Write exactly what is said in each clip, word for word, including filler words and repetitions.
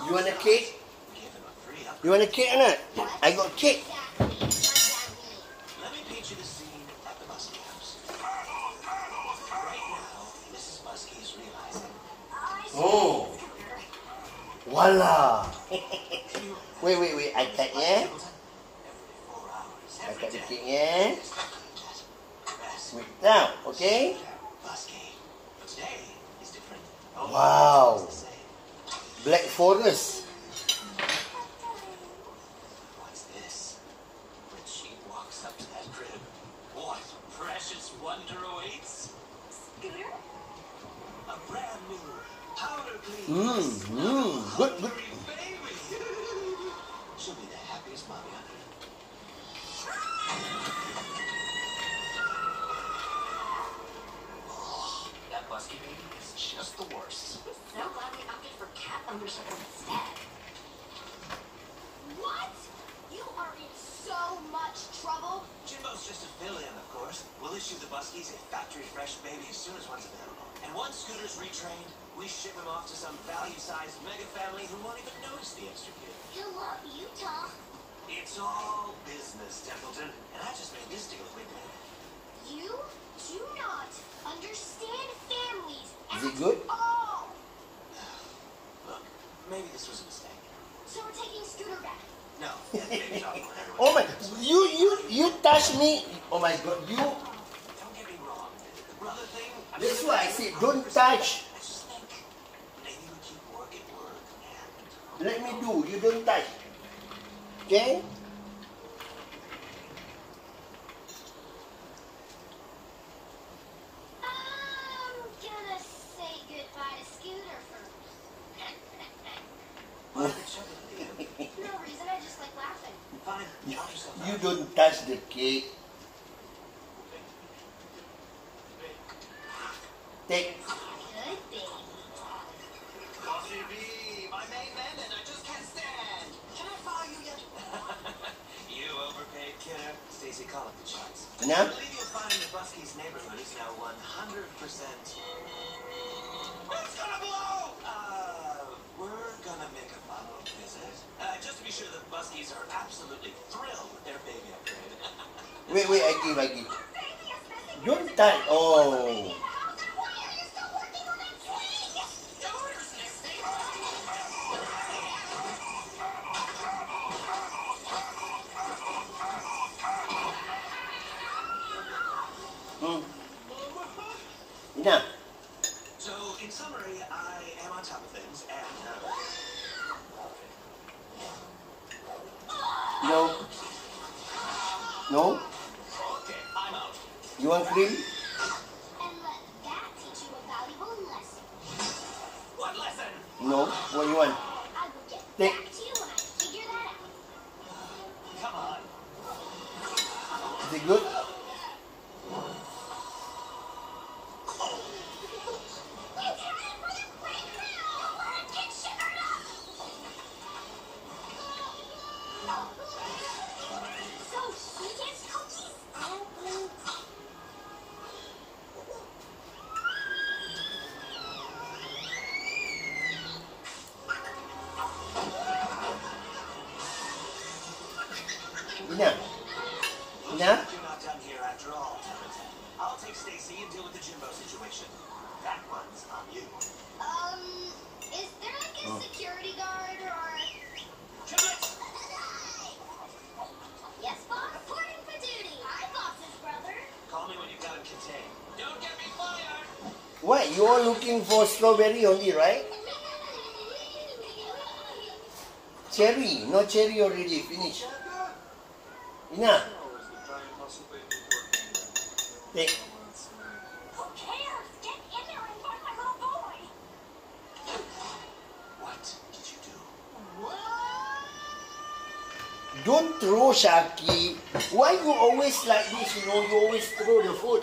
You want a cake? You want a cake or not? I got cake. Let me paint you the scene at the Muskie house. Right now, Missus Muskie is realizing. Oh. Voila. Wait, wait, wait. I cut, yeah? I cut the cake, yeah? Wait, now, okay? Wow. Black Forest. What's this? When she walks up to that crib, what precious wonder awaits? Scooter? A brand new powder clean. Mmm, mmm, good, good. Baby. She'll be the happiest mommy on earth. Oh, that Muskie baby is just the worst. So glad we opted for cat ownership instead. What? You are in so much trouble. Jimbo's just a fill-in, of course. We'll issue the Muskies a factory-fresh baby as soon as one's available. And once Scooter's retrained, we ship him off to some value-sized mega family who won't even notice the extra kid. You love Utah. It's all business, Templeton. And I just made this deal with Whitman. You do not understand families Is it at good? all. Look, maybe this was a mistake. So we're taking Scooter back. No, that baby's off with everyone. Oh my, you, you, you touch me. Oh my God, you. Don't get me wrong. The brother thing. I mean, That's why I say don't touch. I just think maybe we keep work at work and. Let me do, you don't touch. Okay? I'm gonna say goodbye to Scooter first. Why did you do? No reason, I just like laughing. Fine. Watch yourself You out. don't touch the cake. Take. Good baby. Bossy B, my main man, and I just can't stand. Can I follow you yet? You overpaid kidder. Stacy, call up the charts. No? I believe you'll find the Buskie's neighborhood is now one hundred percent. It's gonna blow! Uh, we're gonna make a follow-up visit. Uh, just to be sure the Buskies are absolutely thrilled with their baby upgrade. Wait, wait, I give, I give. Don't touch. Oh. Hmm. Enough. So, in summary, I am on top of things, and, uh... No. No? Okay, I'm out. You want cream? And let that teach you a valuable lesson. What lesson? No. What do you want? I will get Take. back to you when I figure that out. Come on. Is it good? So, he gets cookies? Enough. Enough? You're not done here after all, Templeton. I'll take Stacy and deal with the Jimbo situation. That one's on you. Um, is there like a Oh. security guard or... Triplets! Yes, boss? Reporting for duty. I'm boss's brother. Call me when you've got him contained. Don't get me fired! What? You are looking for strawberry only, right? Cherry. No cherry already. Finish. Enough. Take. Who cares? Get in there and find my little boy. What did you do? Don't throw, Shaki. Why you always like this, you know? You always throw the food.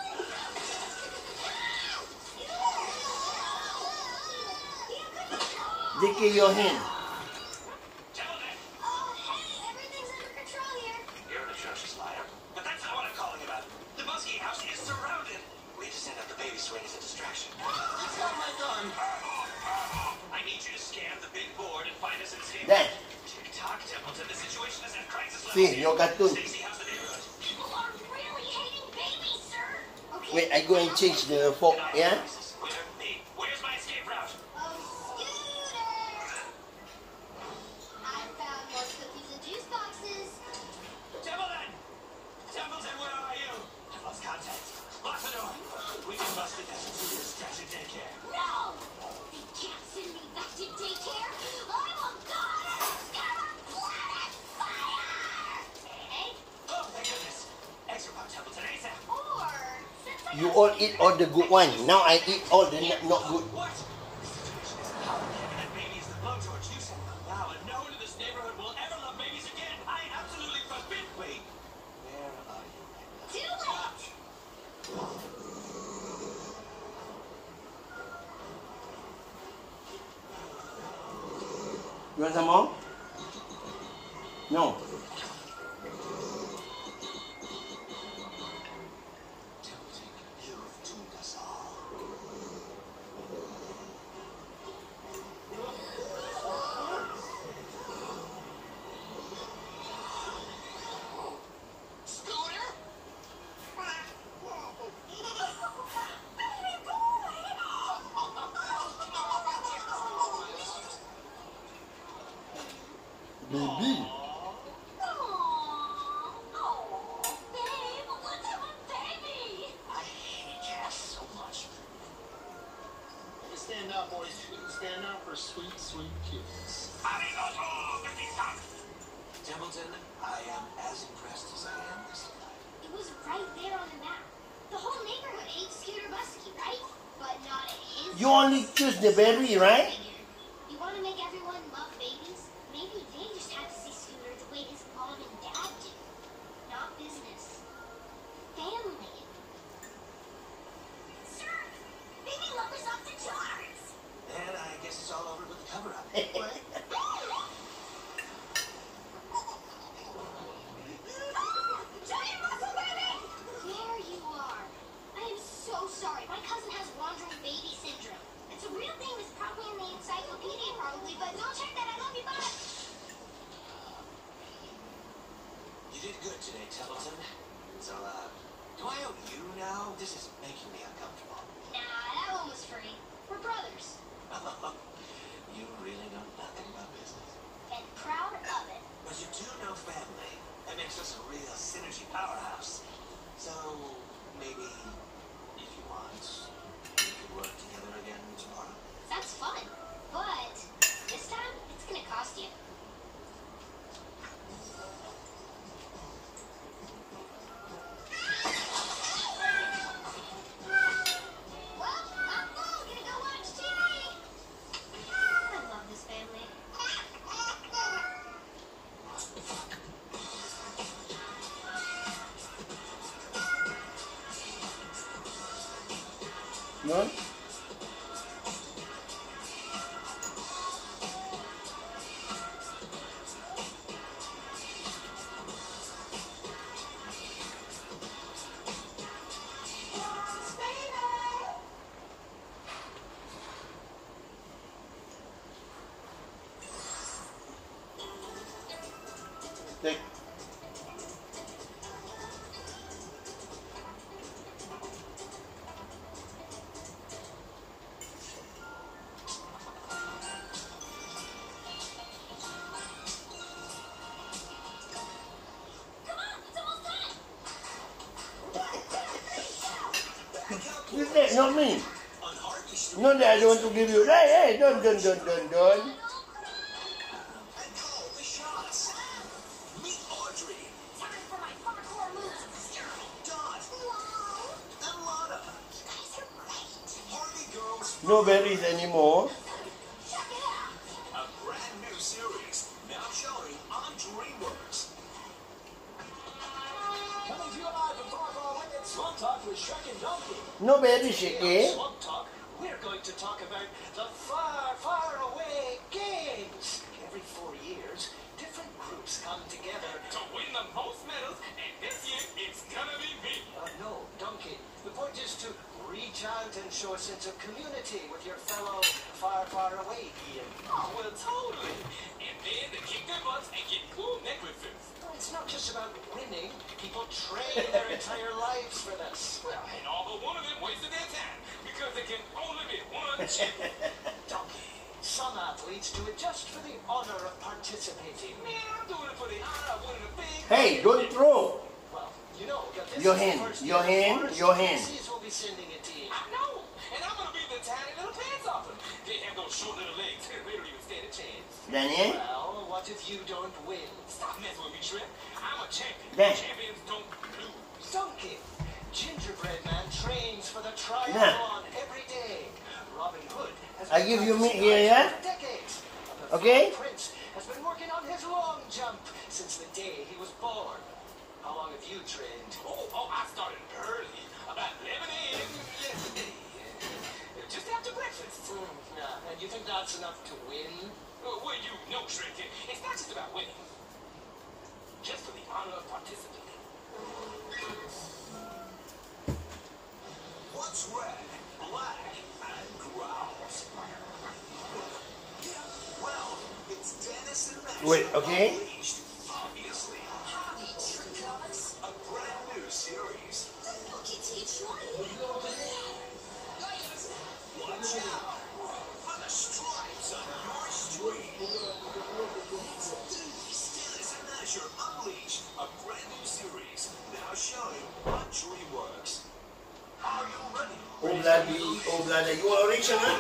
Take care your hand. Templeton! Oh, hey, everything's under control here. You're an atrocious liar. But that's not what I'm calling about. The Muskie house is surrounded. We just sent out the baby swing as a distraction. It's not my gun. I need need you to scan the big board and find us in Steve. There. Tick-tock, Templeton. The situation is at crisis level. See, your cartoon. Stacy, how's the neighborhood? People are really hating babies, sir. Okay. Wait, I go and change the fork, yeah? Where, me? Where's my escape route? Oh, Scooter! I found more cookies and juice boxes. Templeton! Templeton, where are you? I've lost contact. Lock the door. We can bust it down to this trash and daycare. No! They can't send me back to daycare. I will go to planet fire! Hey? Oh, thank goodness. Extra pop, Templeton, ASAP. Or, since I You got all eat all the good one. Now I eat all the not not good. What? The situation is complicated, and that baby is the blowtorch. You said allow, and no one in this neighborhood will ever love babies again. I absolutely forbid. Wait, where are you? too late! You want some more? No. Templeton, you've doomed us all. Scooter? Baby. Aww. Aww. Babe, let's have a baby! I hate cats so much. Stand up, boys. Stand up for sweet, sweet kids. Templeton, I am as impressed as I am this time. It was right there on the map. The whole neighborhood hates Scooter Busky, right? But not at his. You only choose the berry, right? You want to make everyone love babies? Maybe they just have to see Scooter the way his mom and dad do. Not business. Family. Sir, baby love is off the charts. Then I guess it's all over with the cover-up. What? Giant muscle baby! There you are. I am so sorry. My cousin has wandering baby syndrome. It's a real thing that's probably in the encyclopedia, probably, but don't check that. I love you, bye. You did good today, Templeton. So, uh, do I owe you now? This is making me uncomfortable. Nah, that one was free. We're brothers. You really know nothing about business. And proud of it. But you do know family. That makes us a real synergy powerhouse. So, maybe, if you want, we could work together again tomorrow. That's fun. But this time, it's gonna cost you. Well, I'm full. Gonna go watch T V. I love this family. No? Take. Come on, it's almost done. This is not me. On Harvey Street. Not that I don't want to give you. Hey, hey, don't, don't, don't, don't, don't. And call the shots. Meet Audrey, Time for my parkour moves. Dot, Wow. and Lana. You guys are great. Harvey Girls. No berries anymore. Check it out. A brand new series now showing on DreamWorks. Coming to you live from Far Far Away, it's Swamp Talk with Shaki and Donkey. No berries, Today Shaki. on Swamp Talk, we're going to talk about the far, far away games. every four years, different groups come together To win the most medals, and this year it's gonna be me. Uh, no, donkey. The point is to reach out and show a sense of community with your fellow far, far away Ian. Oh, well, totally. And then they kick their butts and get cool necklaces. It's not just about winning. People train their entire lives for this. Well, and all but one of them wasted their time because they can only be one champion. Donkey. Some athletes do it just for the honor of participating. Man, I'm doing it for the honor of winning a big. Hey, don't throw. Well, you know that this Your is the hand, first your year hand, Forest your hand. Species will be sending it to you. I know, and I'm gonna be the tiny little pants off them. They have those short little legs. They don't even stand a chance. Daniel? Well, what if you don't win? Stop messing with me, Trip. I'm a champion. Then. Champions don't lose. Donkey. Gingerbread Man trains for the triathlon every day. Robin Hood has I been give you me practicing here, yeah? for decades. And the Okay. Prince has been working on his long jump since the day he was born. How long have you trained? Oh, oh, I started early, about eleven a m yesterday. Uh, Just after breakfast. Hmm, yeah. And you think that's enough to win? Uh, well, you know, Trick, it's not just about winning. Just for the honor of participating. What's red, black, and growls? Yeah, well, it's Dennis and Max. Wait, okay. Unleashed, obviously. Howdy, Trick Thomas. A brand new series. Look, it's it's right. Watch out for the stripes on your street. Dennis and Asher Unleashed, a brand new series now showing on DreamWorks. Are you ready? Oh, bloody, oh, bloody. You are original?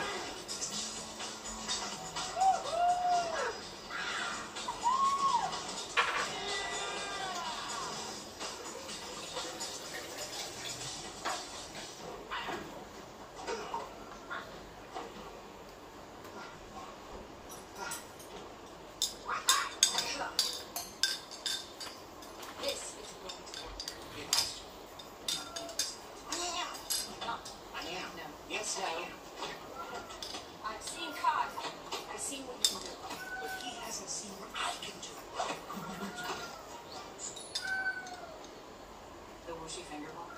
This is going to work. I am. No. Yes, I am. I've seen Cod. I've seen what you can do. But he hasn't seen what I can do. The whooshy finger ball.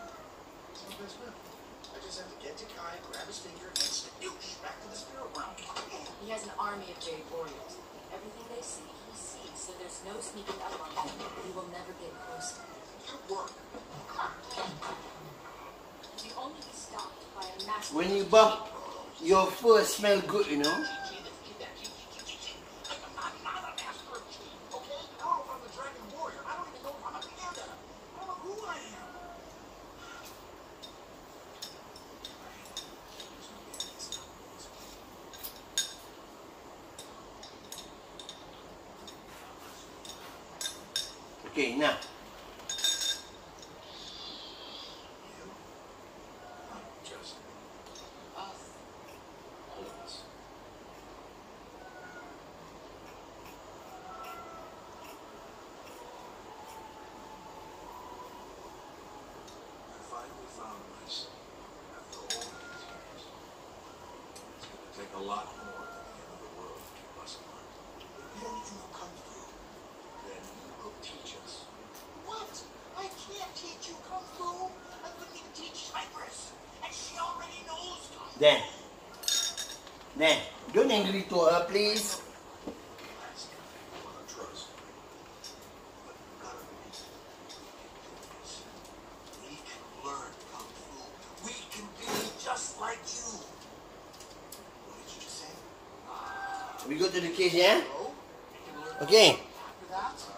I just have to get to Kai, grab his finger, and snoosh back to the spirit realm. He has an army of jade warriors. Everything they see, he sees, so there's no sneaking up on him. He will never get close. Good work. He only be stopped by a master. When you bump, your fur smell good, you know? Okay, now. Just us. All of us. I finally found myself after all these years. It's going to take a lot more than the end of the world to keep us apart. If you don't even know Kung Fu, then you could teach us. What? I can't teach you Kung Fu. I couldn't even teach Cypress. And she already knows Kung Fu. Then. Then. Don't angry to her, please. We can learn Kung Fu. We can be just like you. What did you just say? We go to the cage, yeah? Oh? We can learn Okay. after that?